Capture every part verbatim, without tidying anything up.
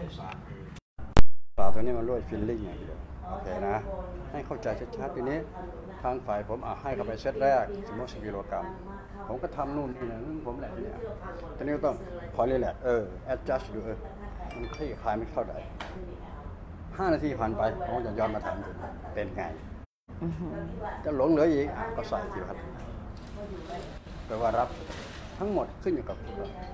ศาสตร์ศาสตร์ตัวนี้มันด้วยฟิลลิ่งอย่างเดียวโอเคนะให้เข้าใจชัดๆทีนี้ทางฝ่ายผมอ่ะให้เข้าไปเซตแรกสมมติสิบกิโลกรัมผมก็ทำนู่นนี่นะผมแหละเนี่ยตอนนี้ก็ต้องคอยรีแลกซ์เออ adjust ดูเออมันคลี่คลายไม่เข้าได้ห้านาทีผ่านไปผมจะย้อนมาถามดูเป็นไงจะหลงเหลืออีกก็ใส่ทีครับแปลว่ารับทั้งหมดขึ้นอยู่กับ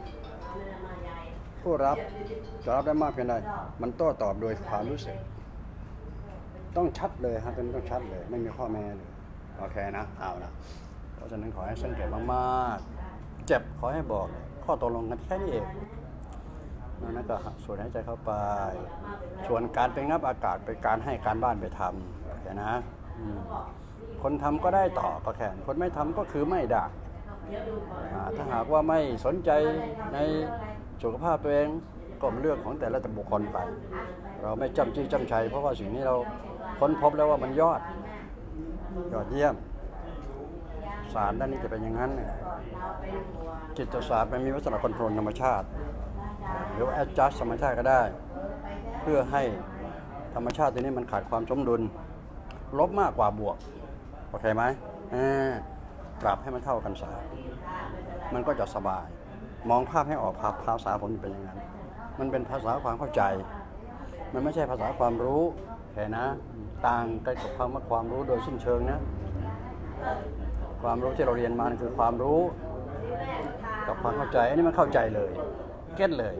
ผู้รับจะรับได้มากเพียงใดมันโต้ตอบโดยความรู้สึกต้องชัดเลยฮะเป็นต้องชัดเลยไม่มีข้อแม้เลยโอเคนะเอาละเพราะฉะนั้นขอให้สังเกตมากๆเจ็บขอให้บอกข้อตกลงกันแค่นี้เองนั่นก็สูดหายใจเข้าไปส่วนการไปงับอากาศเป็นการให้การบ้านไปทำเห็นนะคนทำก็ได้ต่อก็แค่คนไม่ทำก็คือไม่ได้ถ้าหากว่าไม่สนใจในสุขภาพตัวเองก็เป็นเรื่องของแต่ละบุคคลไปเราไม่จำจี้จำชัยเพราะว่าสิ่งนี้เราค้นพบแล้วว่ามันยอดยอดเยี่ยมศาสตร์ด้านนี้จะเป็นอย่างนั้นจิตศาสตร์มันมีลักษณะคอนโทรลธรรมชาติหรือว่า adjust ธรรมชาติก็ได้เพื่อให้ธรรมชาติตัวนี้มันขาดความสมดุลลบมากกว่าบวกโอเคไหมปรับให้มันเท่ากันซะมันก็จะสบายมองภาพให้ออกภาพภาษาผมเป็นอย่างนั้นมันเป็นภาษาความเข้าใจมันไม่ใช่ภาษาความรู้เห็นนะต่างกันกับคำว่าความรู้โดยสิ้นเชิงนะความรู้ที่เราเรียนมาคือความรู้กับความเข้าใจอันนี้มันเข้าใจเลยเก็ตเลย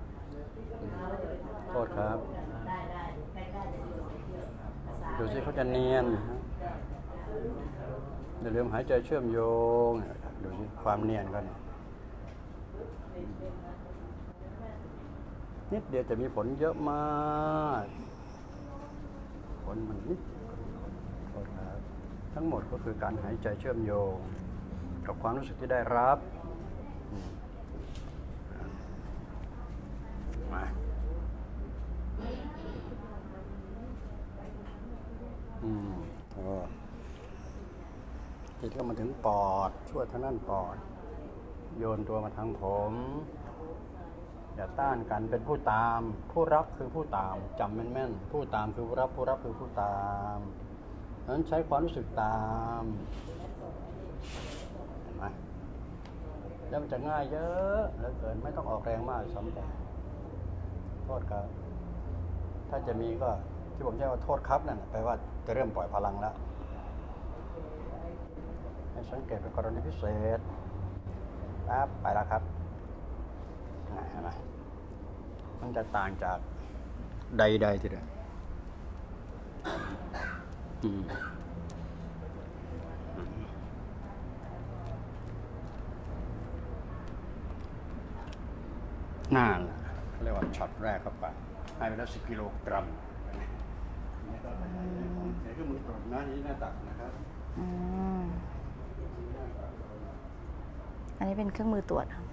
โทษครับดูสิเขาจะเนียนอย่าลืมหายใจเชื่อมโยงดูสิความเนียนกันนิดเดียวจะมีผลเยอะมากผลมันนิดทั้งหมดก็คือการหายใจเชื่อมโยงกับความรู้สึกที่ได้รับมาอืมโอ้จิตก็มาถึงปอดช่วยทางด้านปอดโยนตัวมาทางผมอย่าต้านกันเป็นผู้ตามผู้รับคือผู้ตามจำแม่นๆผู้ตามคือผู้รับผู้รับคือผู้ตามนั้นใช้ความรู้สึกตามเห็นไหมแล้วมันจะง่ายเยอะเหลือเกินไม่ต้องออกแรงมากสำคัญโทษครับถ้าจะมีก็ที่ผมใช้ว่าโทษครับนั่นแปลว่าจะเริ่มปล่อยพลังแล้วให้สังเกตเป็นกรณีพิเศษครับไปแล้วครับเห็นไหมมันจะต่างจากใดๆทีเดียวนั่นแหละเรียกว่าช็อตแรกเข้าไปให้ไปแล้วสิบกิโลกรัมใช้เครื่องมือตรวจหน้านี้หน้าตักนะครับอันนี้เป็นเครื่องมือตรวจครับ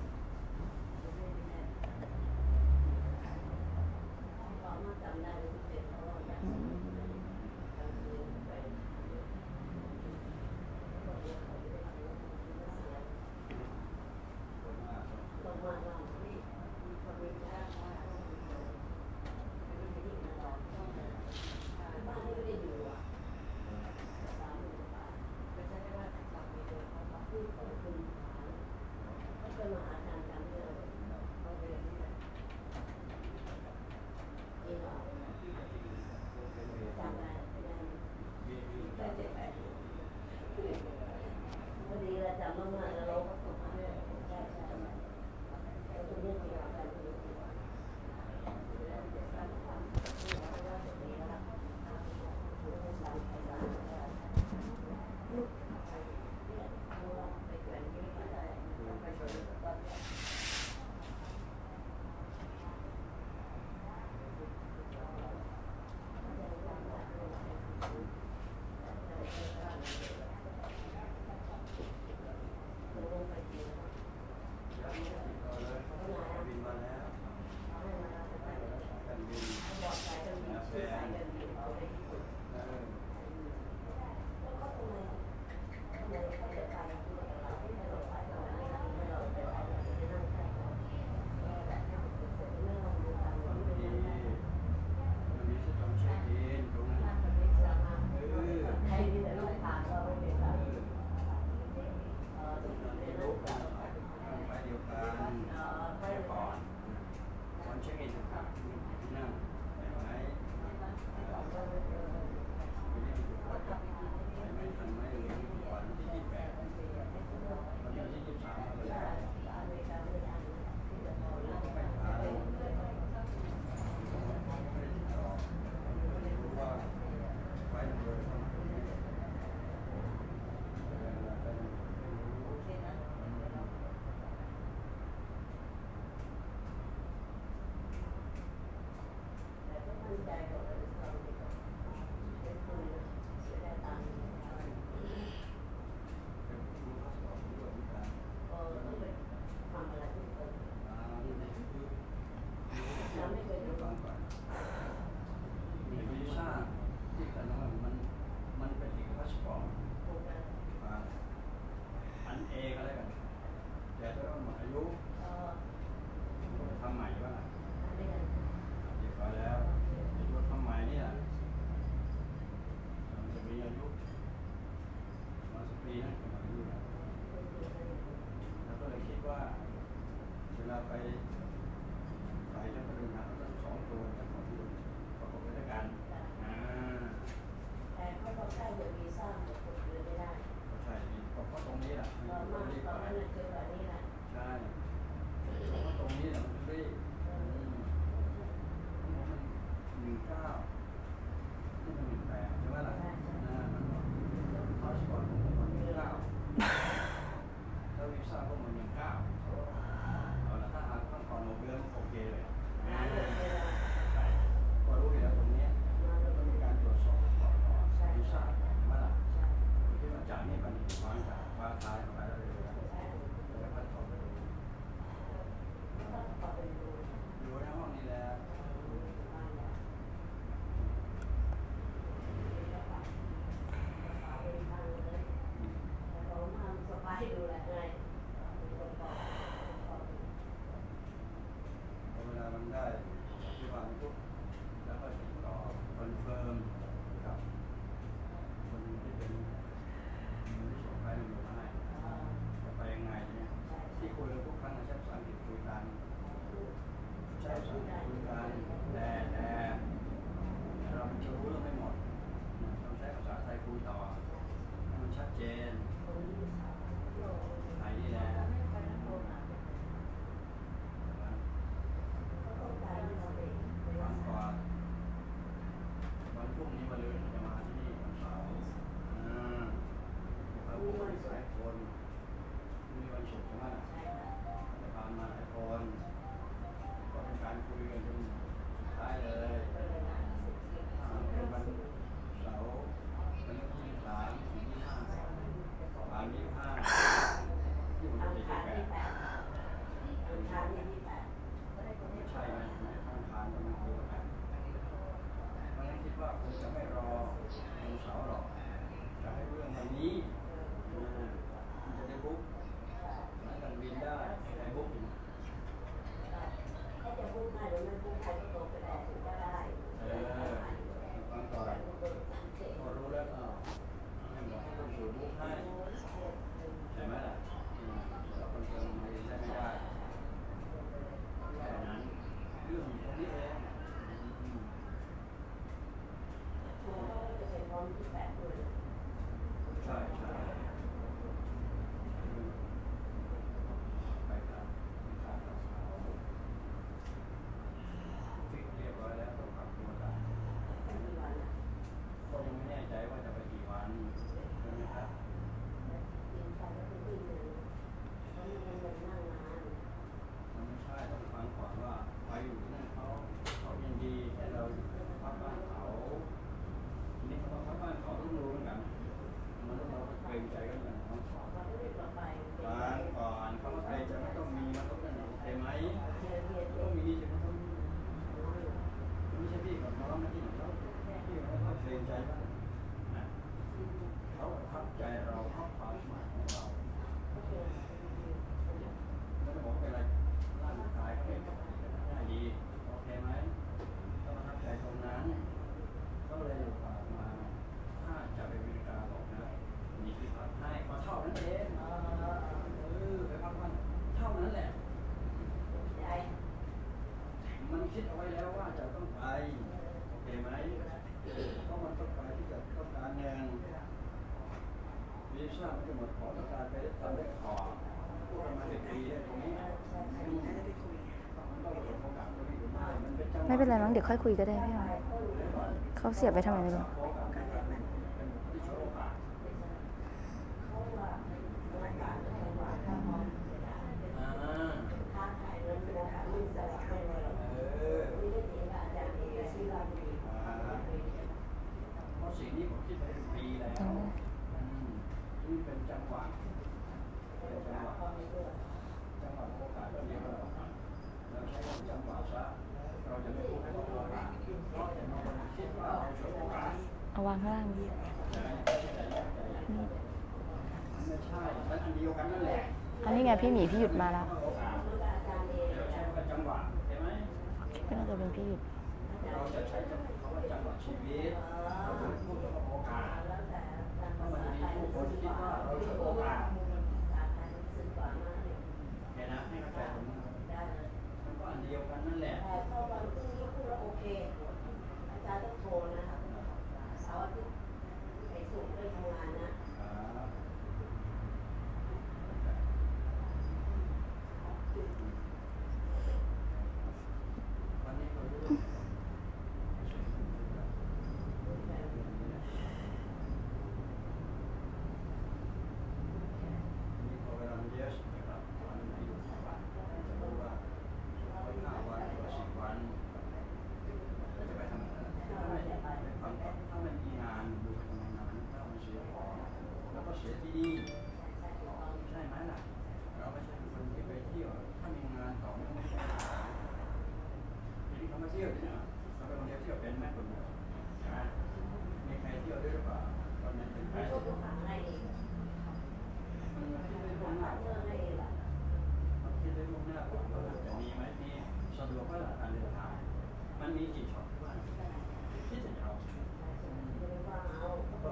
ไม่เป็นไรมั้งเดี๋ยวค่อยคุยก็ได้พี่อ๋อเขาเสียบไปทำไมไม่รู้เอาวางข้างล่างนี่ไม่ใช่มันอันเดียวกันนั่นแหละอันนี้ไงพี่หมีพี่หยุดมาแล้วจังหวะเห็นไหมก็น่าจะเป็นพี่หยุดเราจะใช้คำว่าจังหวะชีวิตเราพูดถึงโอกาสถ้ามันจะมีผู้คนที่คิดว่าเราช่วยโอกาสเห็นนะให้เข้าใจตรงนี้มันก็อันเดียวกันนั่นแหละโอเคอาจารย์ต้องโทรนะครับเสาร์อาทิตย์ไอ้สุกไปทำงานนะวันนี้ก็รู้มีโปรแกรมเยอะนะครับวันนี้อยู่ที่บ้านจะรู้ว่าห้าวันหรือสิบวันจะไปทำอะไรถ้าไม่ถ้าไม่มีงานดูทำงานถ้ามันเสียของแล้วก็เสียที่นี่ใช่ไหมล่ะเราไม่ใช่คนที่ไปเที่ยวถ้ามีงานต่อเนื่องไม่ใช่ปัญหาที่เขามาเที่ยวเนี่ยเราไปคนเดียวเที่ยวเป็นไหมคนเดียวใช่ไหมมีใครเที่ยวด้วยหรือเปล่าตอนนั้นเป็นใครมันคิดได้ล่วงหน้ามันคิดได้ล่วงหน้าก่อนว่าจะมีไหมมีสะดวกว่าการเดินทางมันมีกี่ช็อตที่ว่าคิดจะเอาก็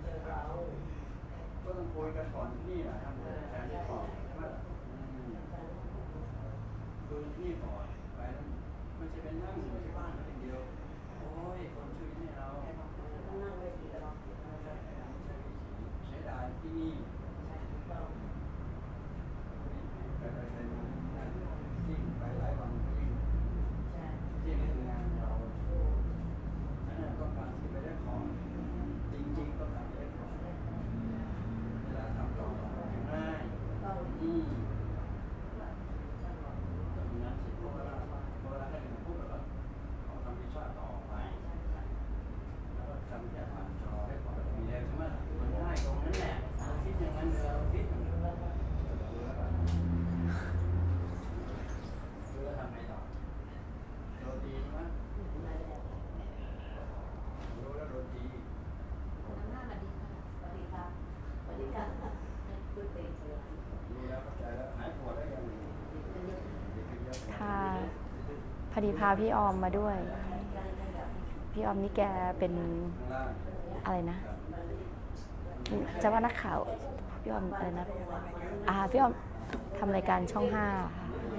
ก็ต้องคุยกันก่อนนี่แหละทำแผนที่ก่อนใช่ไหมดูนี่ก่อนไปแล้วมันจะเป็นนั่งอยู่ที่บ้านคนเดียวโอ้ยคนช่วยให้เรานั่งไม่ดีหรอกใช้ได้ที่นี่ไปไปไปยิ่งไปหลายวันยิ่งยิ่งงานเราอันนั้นต้องการที่ไปได้ของจริงๆต้องการได้ของเวลาทำต่อง่ายอืมนั้นสิเวลาเวลาให้พูดแบบว่าเขาทำวิชาต่อไปแล้วก็ทำแค่ผ่านจอให้พอมีแล้วใช่ไหมมันง่ายตรงนั้นแหละเราคิดอย่างนั้นเราคิดอย่างนั้นรู้แล้วทำไงต่อโรตีใช่ไหมรู้แล้วโรตีสวัสดีครับสวัสดีครับพูดเป็นเลยรู้แล้วเข้าใจแล้วหายปวดแล้วยังค่ะพอดีพาพี่ออมมาด้วย พี่ออมนี่แกเป็นอะไรนะ จะว่านักข่าวพี่ออมอะไรนะอ่าพี่ออมทำรายการช่องห้าค่ะ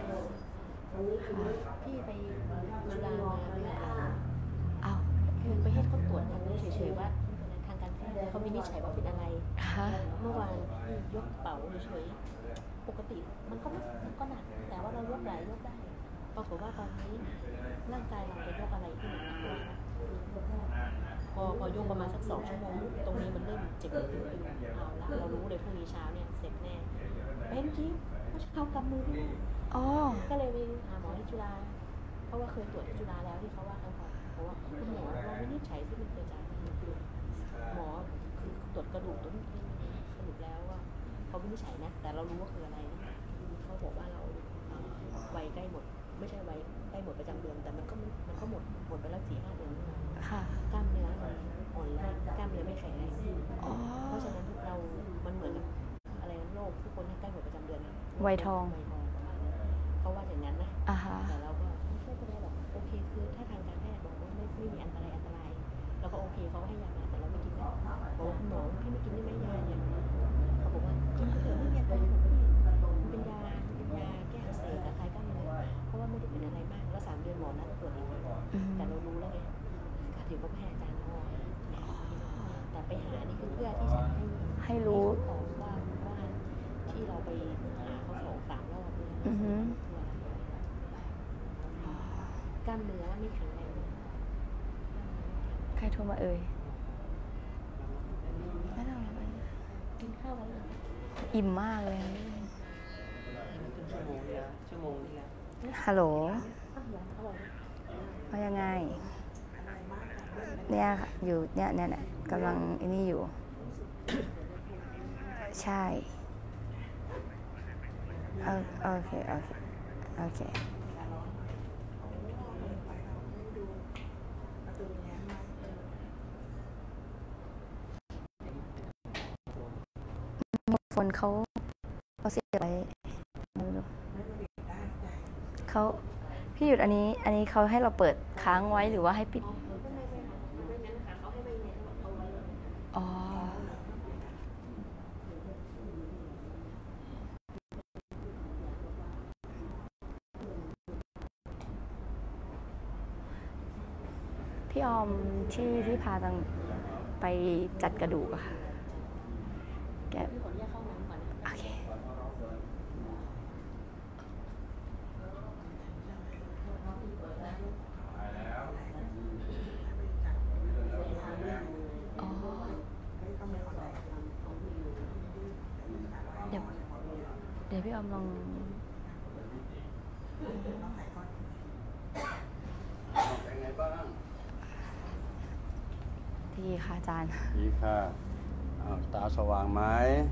พี่ไปจุฬามาไม่ได้อ่านอ้าวคือไปให้เขาตรวจทางนี้เฉยๆว่าทางการแพทย์เขาวินิจฉัยว่าเป็นอะไรฮะเมื่อวานยกกระเป๋าเฉยๆปกติมันก็มันก็หนักแต่ว่าเรายกไหลยกได้ปรากฏว่าตอนนี้ร่างกายเราจะยกอะไรที่หนักหนักเลยพอพอยกประมาณสักสองชั่วโมงตรงนี้มันเริ่มเจ็บตึงๆเอาละเรารู้เลยพรุ่งนี้เช้าเนี่ยเสร็จแน่เป็นจริงเมื่อเช้ากำมือพี่อ๋อก็เลยไปหาหมอที่จุฬาเพราะว่าเคยตรวจที่จุฬาแล้วที่เขาว่าครั้งก่อนเพราะว่าคุณหมอเราวินิจฉัยที่มันเกิดจากหมอคือตรวจกระดูกตรงนี้สรุปแล้วว่าเขาวินิจฉัยนะแต่เรารู้ว่าคืออะไรนะเขาบอกว่าเราวัยใกล้หมดไม่ใช่วัยใกล้หมดประจำเดือนแต่มันก็มันก็หมดหมดไปแล้วสี่ห้าเดือนค่ะกล้ามเนื้อมันอ่อนแรงกล้ามเนื้อไม่แข็งแรงอ๋อเพราะฉะนั้นเรา มันเหมือนกับอะไรนะโรคทุกคนที่ใกล้หมดประจำเดือนวัยทองวัยทองประมาณนั้นเขาว่าอย่างนั้นนะอ่าฮะแต่เราก็ไม่เป็นไรหรอกโอเคคือถ้าทางการแพทย์บอกว่าไม่ไม่มีอันตรายอันตรายเราก็โอเคเขาให้ยามาแต่เราไม่กินนะบอกว่าคุณหมอพี่ไม่กินได้ไหมยาเนี่ยเขาบอกว่ากินเถอะไม่มีอันตรายหรอกพี่มันเป็นยาเป็นยาแก้อักเสบกับคลายกล้ามเนื้อเพราะว่าไม่ได้เป็นอะไรมากแล้วสามเดือนหมอนัดตรวจอีกแต่เรารู้แล้วไงถือว่าแพทย์อาจารย์เขาแต่ไปหานี่คือเพื่อที่จะให้ให้รู้บอกว่าว่าที่เราไปหาเขาสองสามรอบเนี่ยอือฮึกล้ามเนื้อไม่แข็งแรงใครโทรมาเอ่ยไม่ได้อะไรกินข้าวไว้เลยอิ่มมากเลยชั่วโมงที่แล้วชั่วโมงที่แล้วฮัลโหลข้าวหวานอร่อยว่ายังไง เนี่ยค่ะอยู่เนี่ยเนี่ยเนี่ยกำลังไอ้นี่อยู่ ใช่โอโอเค โอเค โอเคเนเขาเขาเสียบไว้ไม่รู้เขาพี่หยุดอันนี้ อันนี้เขาให้เราเปิดค้างไว้หรือว่าให้ปิดอ๋อก็ไม่ไม่ค่ะไม่งั้นนะคะเขาให้ไม่เนี่ยเอาไว้อ๋อ พี่ออมที่ที่พาตังไปจัดกระดูกอะค่ะ แกพี่ขออนุญาตเข้าห้องน้ำก่อนนะโอเค อ๋อ เดี๋ยว เดี๋ยวพี่ออมลองเป็นไงบ้างดีค่ะอาจารย์ดีค่ะอ้าวตาสว่างไหม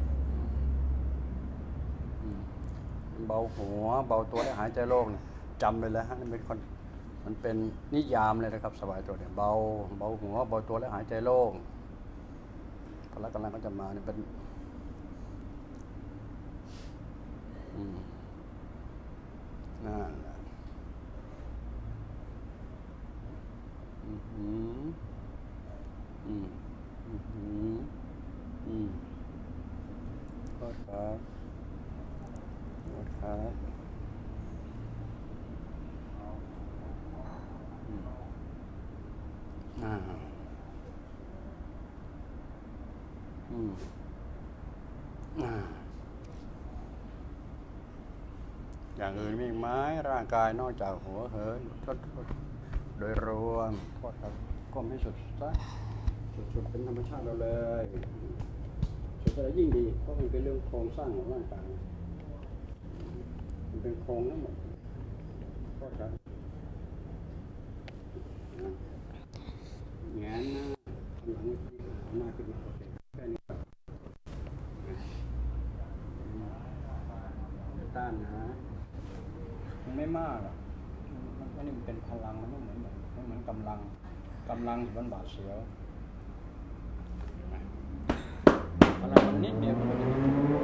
อืมเบาหัว เบาตัวและหายใจโล่งเนี่ยจำไปเลยฮะนี่เป็นคนมันเป็นนิยามเลยนะครับ สบายตัวเนี่ยเบาเบาหัว เบาตัวและหายใจโล่งพละกำลังก็จะมาเนี่ยเป็นอืมนั่นแหละอืมอืมอืมอืมอืมขอโทษครับขอโทษครับอืมอ่าอืมอ่าอย่างอื่นมีอีกไหมร่างกายนอกจากหัวเหินทดโดยรวมโทษครับก้มให้สุดซะสุดๆเป็นธรรมชาติเราเลยสุดจะยิ่งดีเพราะมันเป็นเรื่องโครงสร้างของร่างกายมันเป็นโครงทั้งหมดโทษครับแงนหน้าหลังหน้าขึ้นมาโอเคแค่นี้ครับต้านนะมันไม่มากหรอกมันไม่ได้เป็นพลังมันไม่เหมือนไม่เหมือนกำลังกำลังอยู่บนบาดเสียวพลังมันนิดเดียวมันจะ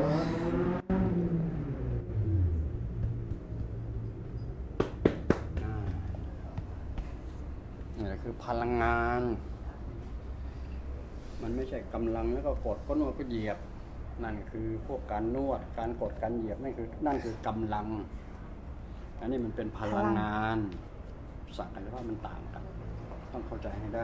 นี่แหละคือพลังงานมันไม่ใช่กำลังแล้วก็กดก็นวดก็เหยียบนั่นคือพวกการนวดการกดการเหยียบนั่นคือนั่นคือกำลังอันนี้มันเป็นพลังงานศักยภาพมันต่างกันต้องเข้าใจให้ได้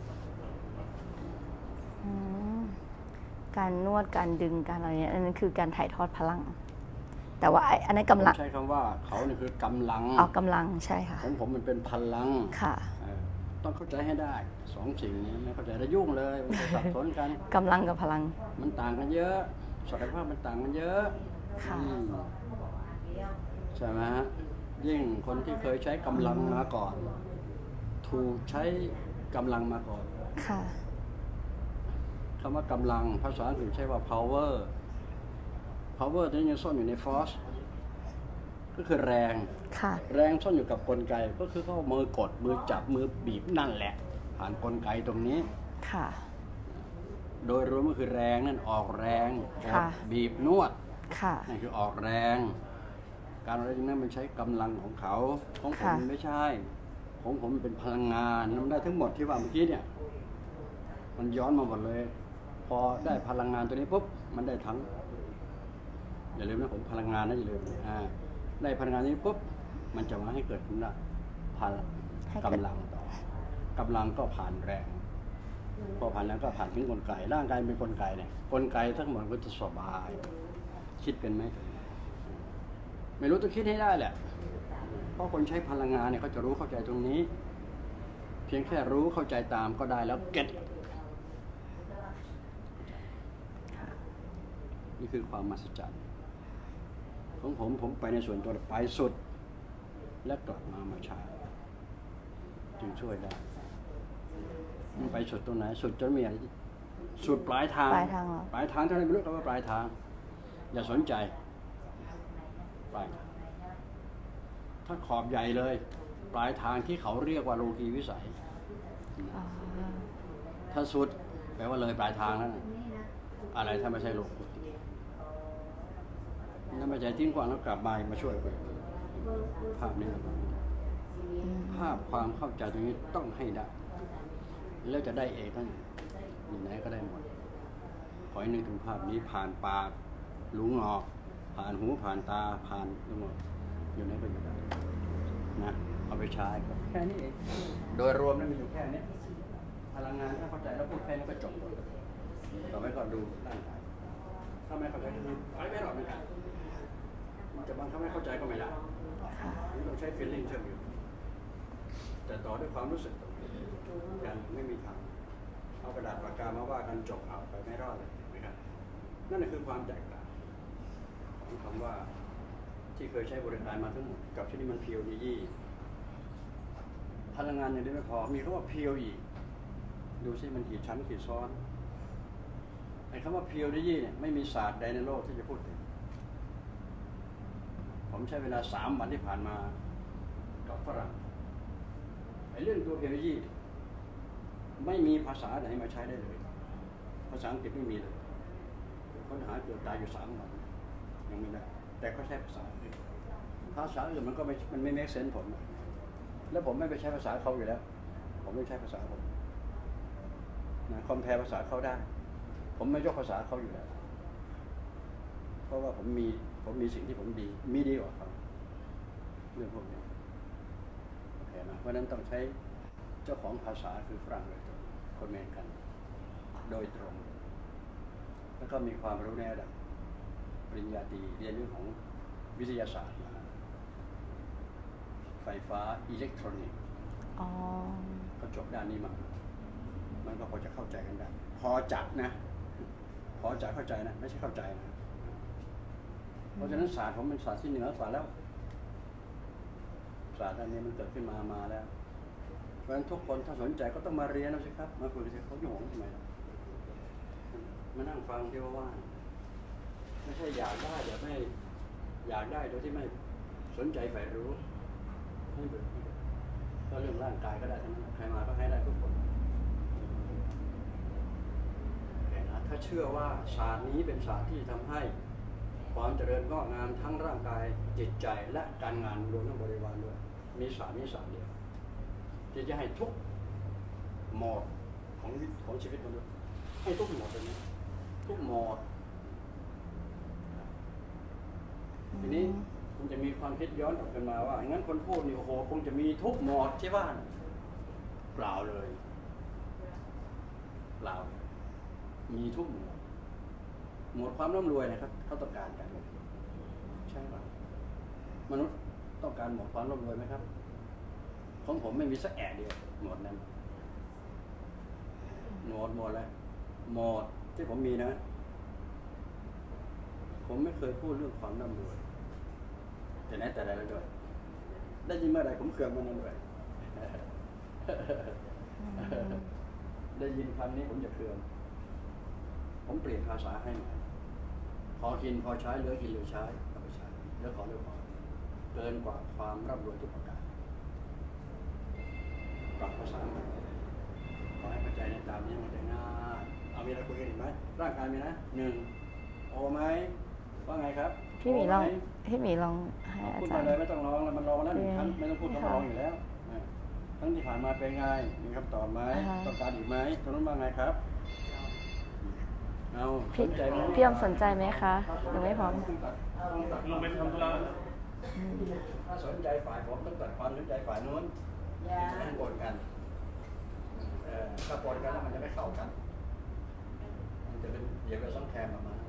อืมการนวดการดึงการอะไรเนี่ยอันนั้นคือการถ่ายทอดพลัง แต่ว่าไอ้อันนั้นกำลังผมใช้คำว่าเขาเนี่ยคือกำลังออกกำลังใช่ค่ะของผมมันเป็นพลังค่ะเออต้องเข้าใจให้ได้สองสิ่งนี้ไม่เข้าใจแล้วยุ่งเลยมันจะสับสนกันกำลังกับพลังมันต่างกันเยอะศักยภาพมันต่างกันเยอะค่ะอืมใช่ไหมฮะยิ่งคนที่เคยใช้กำลังมาก่อน ถูกใช้กำลังมาก่อนค่ะคำว่ากำลังภาษาอังกฤษใช้ว่า power power ที่ยังซ่อนอยู่ใน force ก็คือแรงค่ะแรงซ่อนอยู่กับกลไกก็คือเขามือกดมือจับมือบีบนั่นแหละ ผ่านกลไกตรงนี้ค่ะโดยรวมก็คือแรงนั่นออกแรงกดค่ะบีบนวดค่ะนั่นคือออกแรง การอะไรตรงนั้นมันใช้กำลังของเขาของผมค่ะมันไม่ใช่ของผมมันเป็นพลังงานมันได้ทั้งหมดที่ว่าเมื่อกี้เนี่ยมันย้อนมาหมดเลย พอได้พลังงานตัวนี้ปุ๊บมันได้ทั้งอย่าลืมนะผมพลังงานนะอย่าลืมอ่าได้พลังงานนี้ปุ๊บมันจะมาให้เกิดขึ้นได้พลังให้เกิดกำลังต่อกำลังก็ผ่านแรงพอผ่านแล้วก็ผ่านถึงกลไกร่างกายเป็นกลไกเนี่ยกลไกทั้งหมดก็จะสบายคิดเป็นไหมไม่รู้ต้องคิดให้ได้แหละเพราะคนใช้พลังงานเนี่ยเขาจะรู้เข้าใจตรงนี้ เพียงแค่รู้เข้าใจตามก็ได้แล้วเก็ตนี่คือความมหัศจรรย์ของผมผมไปในส่วนตัวไปสุดและกลับมามาช้าจึงช่วยได้มันไปสุดตรงไหนสุดจนไม่อยากสุดปลายทางปลายทางเหรอปลายทางเท่านั้นไม่รู้คำว่าปลายทาง อย่าสนใจปลายทางถ้าขอบใหญ่เลย ปลายทางที่เขาเรียกว่าโลกีวิสัยอ๋อถ้าสุดแปลว่าเลยปลายทางแล้วนะอะไรถ้าไม่ใช่โลกุตินั่นไม่ใช่ทิ้งกวางแล้วกลับมามาช่วยกันภาพนี้ภาพความเข้าใจตรงนี้ต้องให้ได้แล้วจะได้เองทั้งอยู่ไหนก็ได้หมดขอให้นึกถึงภาพนี้ผ่านปากลุงออกผ่านหูผ่านตาผ่านลุงออกอยู่ไหนก็อยู่ได้นะเอาไปใช้แค่นี้เองโดยรวมนั้นมีอยู่แค่นี้พลังงานถ้าเข้าใจแล้วพูดแค่นี้ก็จบหมดต่อไปก็ดูร่างกายถ้าไม่เข้าใจก็คือไปไม่รอดเหมือนกันมันจะบางครั้งไม่เข้าใจก็ไม่ได้นี่ต้องใช้ feeling เชื่อมอยู่แต่ต่อด้วยความรู้สึกกันไม่มีทางเอากระดาษปากกามาว่ากันจบเอาไปไม่รอดเลยนะครับนั่นคือความแตกต่างของคำว่าที่เคยใช้บริการมาทั้งหมดกับที่นี่มันเพียวดียี่พลังงานอย่างนี้ไม่พอมีคำว่าเพียวอีกดูซิมันกี่ชั้นกี่ซ้อนไอ้คำว่าเพียวดียี่เนี่ยไม่มีศาสตร์ใดในโลกที่จะพูดถึงผมใช้เวลาสามวันที่ผ่านมากับฝรั่งไอ้เรื่องตัวเพียวดียี่ไม่มีภาษาไหนมาใช้ได้เลยภาษาอังกฤษไม่มีเลยค้นหาเกือบตายอยู่สามวันยังไม่ได้แต่เขาใช้ภาษาอื่นภาษาอื่นมันก็ไม่มันไม่ make sense ผมแล้วผมไม่ไปใช้ภาษาเขาอยู่แล้วผมไม่ใช้ภาษาผมนะคอมแพร์ภาษาเขาได้ผมไม่ยกภาษาเขาอยู่แล้วเพราะว่าผมมีผมมีสิ่งที่ผมดีมีดีกว่าเขาเรื่องพวกนี้โอเคนะเพราะนั้นต้องใช้เจ้าของภาษาคือฝรั่งโดยตรงคนเมริกันโดยตรงแล้วก็มีความรู้ในระดับปริญญาตรีเรียนเรื่องของวิทยาศาสตร์มาไฟฟ้าอิเล็กทรอนิกส์ก็จบด้านนี้มามันก็พอจะเข้าใจกันได้พอจัดนะพอจะเข้าใจนะไม่ใช่เข้าใจนะเพราะฉะนั้นศาสตร์ผมเป็นศาสตร์ที่เหนือกว่าแล้วศาสตร์ด้านนี้มันเกิดขึ้นมามาแล้วเพราะฉะนั้นทุกคนถ้าสนใจก็ต้องมาเรียนนะสิครับมาคุยกันเขาอยู่ห้องทำไมล่ะมานั่งฟังที่ว่าว่าไม่ใช่อยากได้อยากไม่อยากได้โดยที่ไม่สนใจใฝ่รู้ไม่เบื่อก็เรื่องร่างกายก็ได้ทั้งนั้นใครมาก็ให้ได้ทุกคนถ้าเชื่อว่าศาสตร์นี้เป็นศาสตร์ที่ทำให้ความเจริญงอกงามทั้งร่างกายจิตใจและการงานรวมทั้งบริวารด้วยมีศาสตร์นี้ศาสตร์เดียวที่จะให้ทุกโหมดของของชีวิตมนุษย์ให้ทุกโหมดเลยนะทุกโหมดทีนี้มันจะมีความคิดย้อนกลับกันมาว่างั้นคนพูดนี่โอ้โหคงจะมีทุกโหมดที่บ้านเปล่าเลยเปล่ามีทุกโหมดโหมดความร่ำรวยนะครับเขาต้องการกันใช่ไหมมนุษย์ต้องการโหมดความร่ำรวยไหมครับของผมไม่มีสักแอะเดียวโหมดนั้นโหมดโหมดอะไรโหมดที่ผมมีนะผมไม่เคยพูดเรื่องความร่ำรวยแต่ไหนแต่ใดแล้วด้วยได้ยินเมื่อใดผมเคืองมันนั่นด้วยได้ยินคำนี้ผมจะเคืองผมเปลี่ยนภาษาให้ใหม่พอกินพอใช้เหลือกินเหลือใช้เอาไปใช้เหลือขอเหลือขอเกินกว่าความร่ำรวยทุกประการปรับภาษาใหม่ขอให้เข้าใจในตามนี้มันจะง่ายเอามีอะไรคุยกันอีกไหมร่างกายมีนะหนึ่งโอไหมว่าไงครับพี่หมีลองพี่หมีลองให้อาจารย์พูดมาเลยไม่ต้องร้องแล้วมันร้องแล้วหนึ่งครั้งไม่ต้องพูดต้องร้องอยู่แล้วทั้งที่ผ่านมาเป็นไงมีคำตอบไหมต้องการอีกไหมตรงนั้นว่าไงครับเอาสนใจไหมพี่อมสนใจไหมคะหรือไม่พร้อมลงไปทำธุระถ้าสนใจฝ่ายผมต้องตัดความสนใจฝ่ายนู้นให้ปนกันถ้าปนกันแล้วมันจะไม่เข้ากันมันจะเป็นเดี๋ยวก็ต้องแทนออกมา